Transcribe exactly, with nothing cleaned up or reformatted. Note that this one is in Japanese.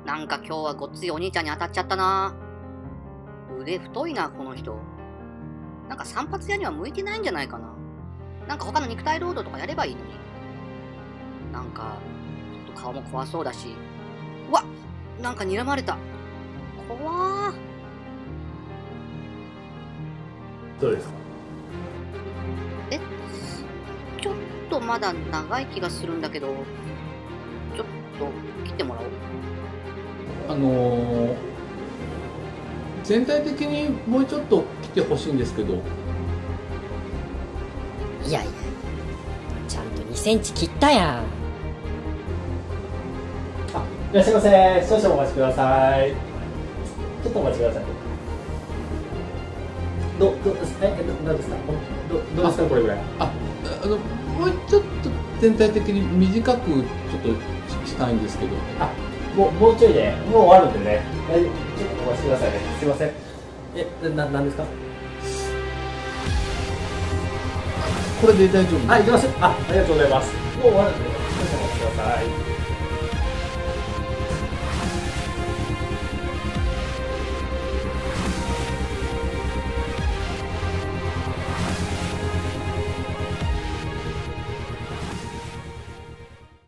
なんか今日はごっついお兄ちゃんに当たっちゃったな。腕太いな、この人。なんか散髪屋には向いてないんじゃないかな。なんか他の肉体労働とかやればいいのに。なんか、ちょっと顔も怖そうだし。うわっ、なんか睨まれた。怖ー。 どうですか？ え、ちょっとまだ長い気がするんだけど、ちょっと切ってもらおう。 あのー、全体的にもうちょっと来てほしいんですけど。 いやいや、ちゃんとにセンチ切ったやん。 あ、いらっしゃいませ。少々お待ちください。ちょっとお待ちください。ど、ど、え、ど、なんですか。ど、どうですか、これぐらい。 あ、あの、もうちょっと全体的に短くちょっとしたいんですけど。 あ、もう、もうちょいで、もう終わるんでね。え、ちょっとお待ちくださいね。すいません。え、な、なんですか。 これで大丈夫？ はい、行きます。あ、ありがとうございます。もう終わるんで、少々お待ちください。